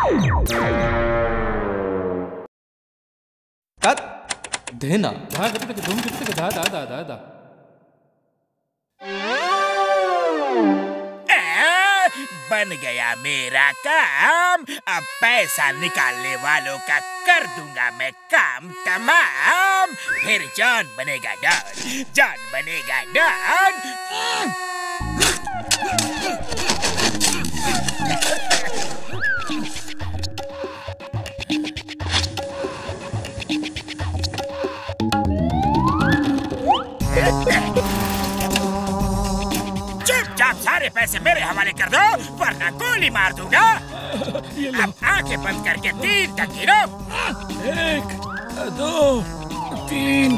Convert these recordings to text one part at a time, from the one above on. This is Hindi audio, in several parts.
देना बन गया मेरा काम। अब पैसा निकालने वालों का कर दूंगा मैं काम तमाम। फिर जॉन बनेगा डॉन, जॉन बनेगा डॉन। चुपचाप सारे पैसे मेरे हवाले कर दो वरना गोली मार दूंगा। अब आंखें बंद करके 3 तक गिनो। 1, 2, 3।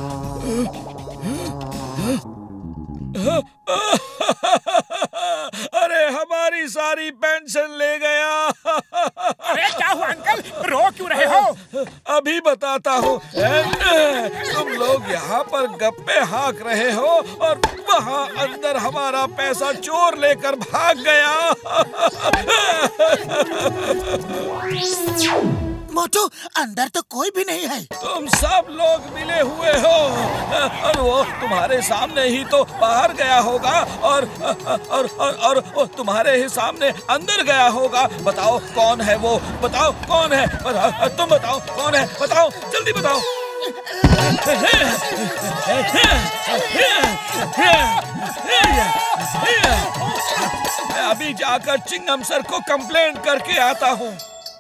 अरे हमारी सारी पेंशन ले गया। अरे क्या हुआ अंकल, रो क्यों रहे हो? अभी बताता हूँ। तुम लोग यहाँ पर गप्पे हाँक रहे हो और वहाँ अंदर हमारा पैसा चोर लेकर भाग गया। मोटू, अंदर तो कोई भी नहीं है। तुम सब लोग मिले हुए हो और वो तुम्हारे सामने ही तो बाहर गया होगा और वो तुम्हारे ही सामने अंदर गया होगा। बताओ कौन है वो? बताओ कौन है? तुम बताओ कौन है? बताओ, जल्दी बताओ। मैं अभी जाकर चिंगम सर को कंप्लेंट करके आता हूँ।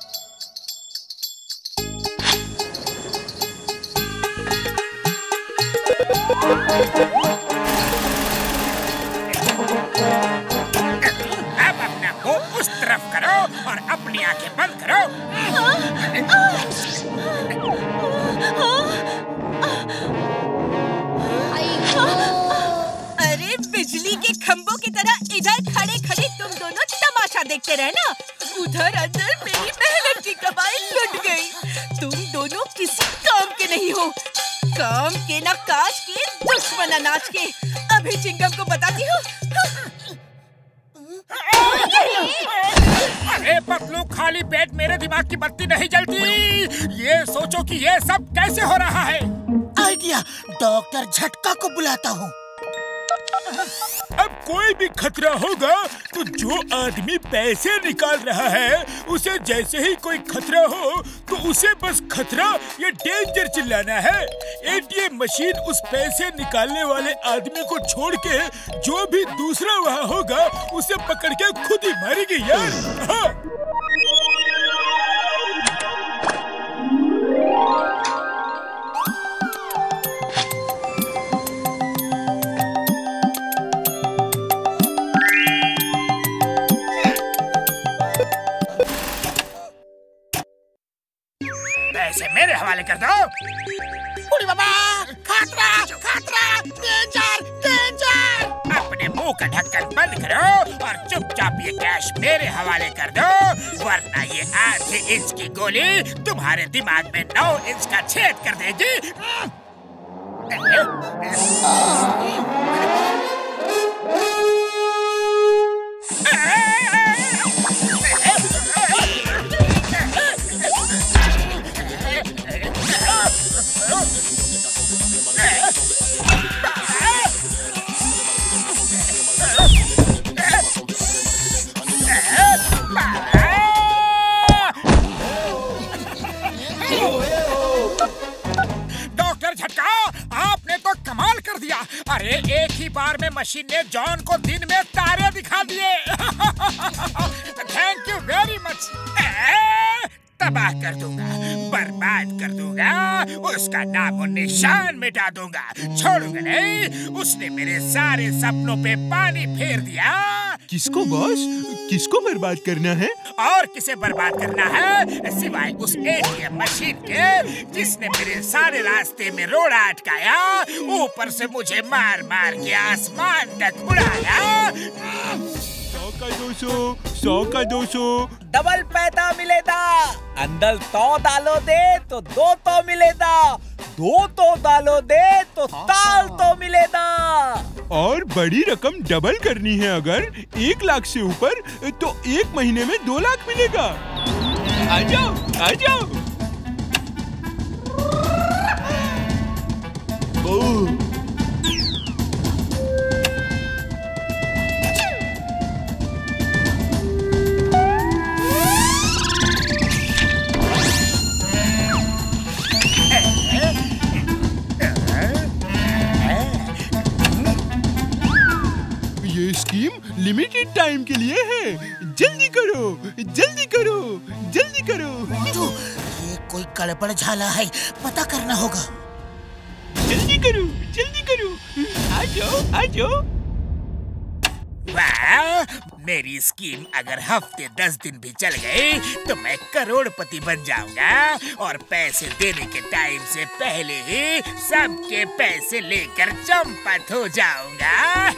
अब अपना मुंह उस तरफ करो और अपनी आंखें बंद करो। अरे बिजली के खंभों की तरह इधर खड़े खड़े तुम दोनों तमाशा देखते रहना। उधर अंदर मेरी मेहनत की कमाई लुट गई। तुम दोनों किसी काम के नहीं हो। काम के ना काज के, दुश्मन अनाज के। अभी चिंगम को बताती हूँ। अरे पतलू, खाली पेट मेरे दिमाग की बत्ती नहीं जलती। ये सोचो कि ये सब कैसे हो रहा है। आइडिया, डॉक्टर झटका को बुलाता हूँ। अब कोई भी खतरा होगा तो जो आदमी पैसे निकाल रहा है उसे जैसे ही कोई खतरा हो तो उसे बस खतरा या डेंजर चिल्लाना है। एटीएम मशीन उस पैसे निकालने वाले आदमी को छोड़ के जो भी दूसरा वहाँ होगा उसे पकड़ के खुद ही मारेगी यार। हाँ। पैसे मेरे हवाले कर दो। उड़ी बाबा, खतरा, खतरा, डेंजर, डेंजर। अपने मुंह का ढक्कन बंद करो और चुपचाप ये कैश मेरे हवाले कर दो वरना ये 8 इंच की गोली तुम्हारे दिमाग में 9 इंच का छेद कर देगी। डॉक्टर झटका, आपने तो कमाल कर दिया। अरे एक ही बार में मशीन ने जॉन को दिन में तारे दिखा दिए। Thank you very much. तबाह कर दूंगा, बर्बाद कर दूंगा, उसका नाम और निशान मिटा दूंगा, छोड़ूंगा नहीं। उसने मेरे सारे सपनों पे पानी फेर दिया। किसको बॉस? किसको बर्बाद करना है? और किसे बर्बाद करना है सिवाय उस एटीएम मशीन के जिसने मेरे सारे रास्ते में रोड़ा अटकाया, ऊपर से मुझे मार मार के आसमान तक उड़ाया। 100 का 200, 100 का 200। डबल पैदा मिलेगा। अंदर 100 डालो दे तो 2 तो मिलेगा। 2 तो डालो दे तो ताल तो मिलेगा। और बड़ी रकम डबल करनी है अगर 1 लाख से ऊपर तो 1 महीने में 2 लाख मिलेगा। आ जाओ, आ जाओ। ये स्कीम लिमिटेड टाइम के लिए है। जल्दी करो, जल्दी करो, जल्दी करो। तो ये कोई गड़बड़ झाला है, पता करना होगा। जल्दी करो, जल्दी करो। आ जाओ, आ जाओ। वाह, मेरी स्कीम अगर हफ्ते 10 दिन भी चल गई तो मैं करोड़पति बन जाऊंगा और पैसे देने के टाइम से पहले ही सबके पैसे लेकर चंपत हो जाऊंगा।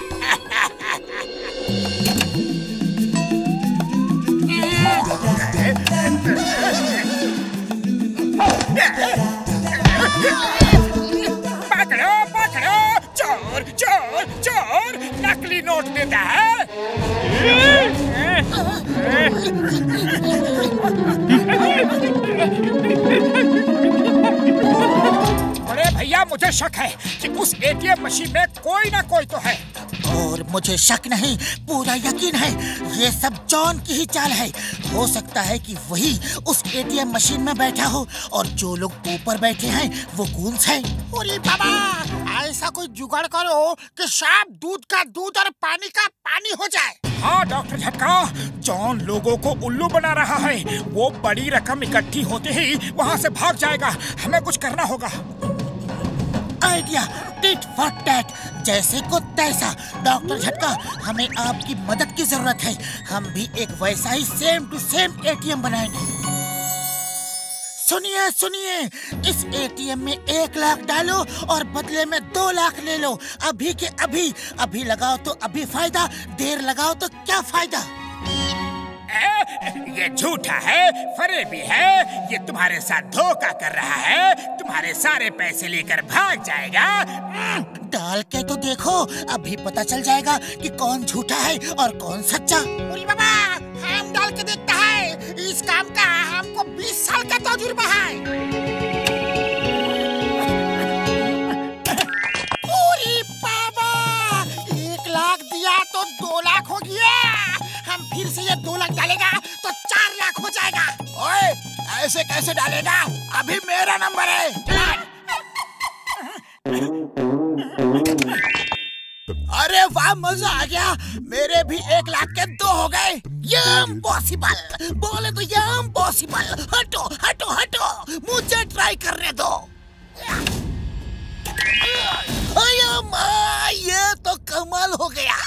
पकड़ो, पकड़ो, चोर, चोर, चोर, नकली नोट देता है। बड़े भैया, मुझे शक है कि उस एटीएम मशीन में कोई ना कोई तो है। और मुझे शक नहीं, पूरा यकीन है, ये सब जॉन की ही चाल है। हो सकता है कि वही उस एटीएम मशीन में बैठा हो और जो लोग ऊपर बैठे हैं वो गूंस हैं। अरे बाबा, ऐसा कोई जुगाड़ करो कि साफ दूध का दूध और पानी का पानी हो जाए। हाँ डॉक्टर झटका, जॉन लोगों को उल्लू बना रहा है। वो बड़ी रकम इकट्ठी होते ही वहाँ से भाग जाएगा। हमें कुछ करना होगा। आइडिया, टिट फॉर टैट, जैसे को तैसा। डॉक्टर झटका, हमें आपकी मदद की जरूरत है। हम भी एक वैसा ही सेम टू सेम एटीएम बनाएंगे। सुनिए सुनिए, इस एटीएम में 1 लाख डालो और बदले में 2 लाख ले लो। अभी के अभी। अभी लगाओ तो अभी फायदा, देर लगाओ तो क्या फायदा। ये झूठा है, फरेबी है। ये तुम्हारे साथ धोखा कर रहा है। तुम्हारे सारे पैसे लेकर भाग जाएगा। डाल के तो देखो, अभी पता चल जाएगा कि कौन झूठा है और कौन सच्चा। अरे बाबा, हम डाल के देखता है। इस काम का हमको 20 साल का तजुर्बा है। अरे बाबा, 1 लाख दिया तो 2 लाख हो गया। हम फिर से ये 2 लाख डालेगा तो 4 लाख हो जाएगा। ओए, ऐसे कैसे डालेगा? अभी मेरा नंबर है। अरे वाह, मजा आ गया। मेरे भी 1 लाख के 2 हो गए। ये इम्पॉसिबल, बोले तो ये इम्पॉसिबल। हटो हटो हटो, मुझे ट्राई करने दो। ये तो कमाल हो गया।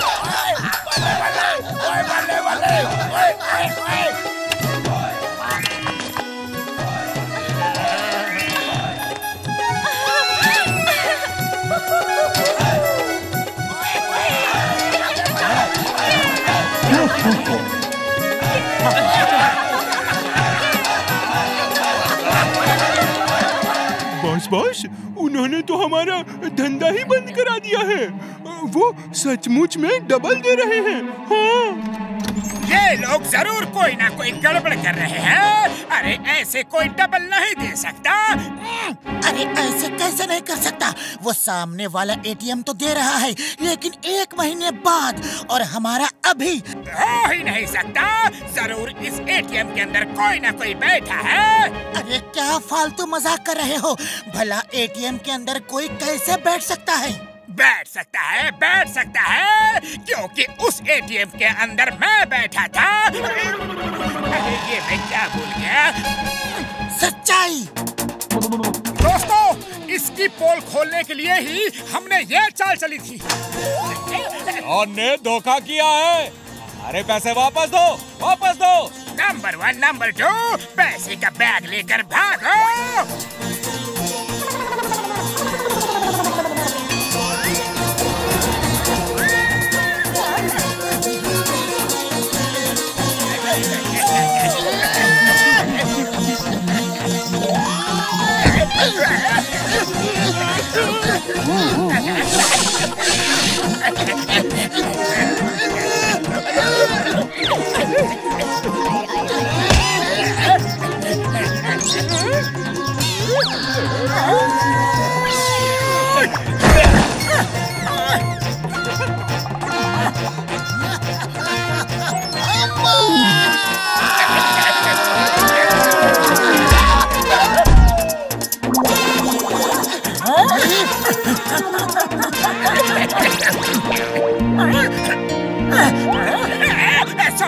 बॉस, उन्होंने तो हमारा धंधा ही बंद करा दिया है। वो सचमुच में डबल दे रहे हैं। हाँ। ये लोग जरूर कोई ना कोई गड़बड़ कर रहे हैं। अरे ऐसे कोई डबल नहीं दे सकता। अरे ऐसे कैसे नहीं कर सकता? वो सामने वाला एटीएम तो दे रहा है, लेकिन 1 महीने बाद, और हमारा अभी। हो ही नहीं सकता। जरूर इस एटीएम के अंदर कोई ना कोई बैठा है। अरे क्या फालतू मजाक कर रहे हो? भला एटीएम के अंदर कोई कैसे बैठ सकता है? बैठ सकता है, बैठ सकता है, क्योंकि उस एटीएम के अंदर मैं बैठा था। अरे ये मैं क्या भूल गया। सच्चाई। दोस्तों, इसकी पोल खोलने के लिए ही हमने ये चाल चली थी। और ने धोखा किया है। अरे पैसे वापस दो, वापस दो। नंबर 1, नंबर 2, पैसे का बैग लेकर भागो।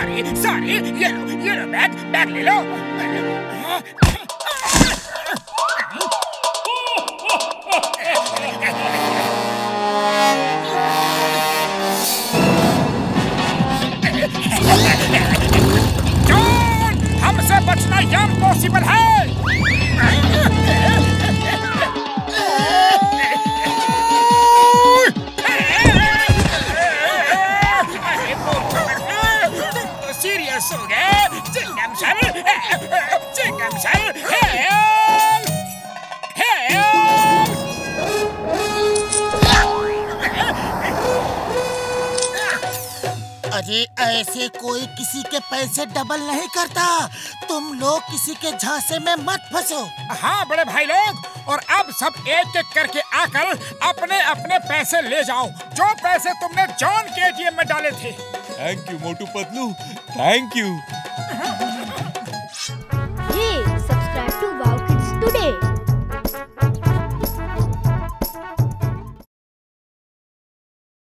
सॉरी ये लो बैग ले लो। जॉन, हमसे बचना इम्पॉसिबल है। सीरियस हो गए। चिंगम सर अरे ऐसे कोई किसी के पैसे डबल नहीं करता। तुम लोग किसी के झांसे में मत फंसो। हाँ बड़े भाई लोग, और अब सब एक एक करके आकर अपने अपने पैसे ले जाओ, जो पैसे तुमने जॉन के एटीएम में डाले थे। Thank you Motu Patlu, thank you.